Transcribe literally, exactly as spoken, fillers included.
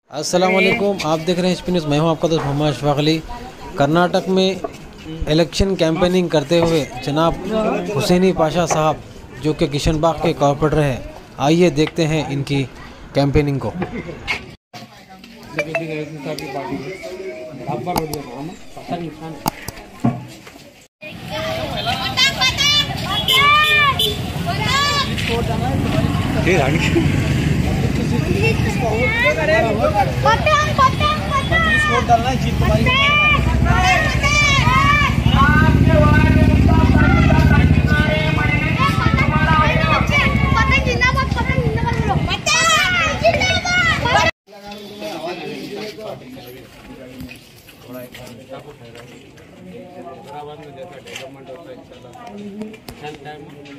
अस्सलाम वालेकुम, आप देख रहे हैं एच पी न्यूज़। मैं हूं आपका दोस्त मोहम्मद अशफाक अली। कर्नाटक में इलेक्शन कैंपेनिंग करते हुए जनाब हुसैनी पाशा साहब, जो कि किशनबाग के कॉर्पोरेटर हैं, आइए देखते हैं इनकी कैंपेनिंग को। हैदराबाद में जैसा डेवलपमेंट होता है इंशाल्लाह